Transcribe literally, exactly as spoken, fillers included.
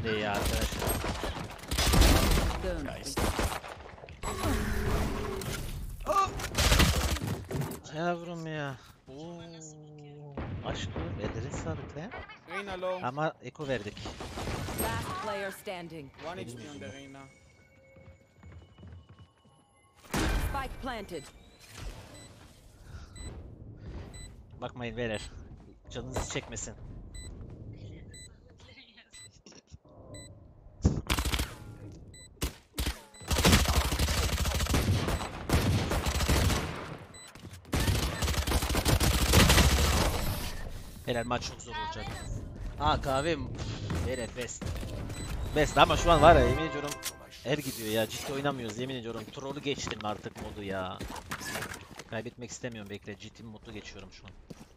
de iyi arkadaşlar. Guys. Yavrum ya. Oo. Aşkı ellerin sağlık lan. Reyna low. Ama eko verdik. Last player standing. one H P on the Reyna. Spike planted. Bakmayın beyler. Canınızı çekmesin. Beyler maç çok zor olacak. Ha kahvem. Beyler best. Best ama şu an var ya yemin ediyorum er gidiyor ya, ciddi oynamıyoruz yemin ediyorum. Troll'ü geçtim artık modu ya. Kaybetmek istemiyorum, bekle, ciddi modlu geçiyorum şu an.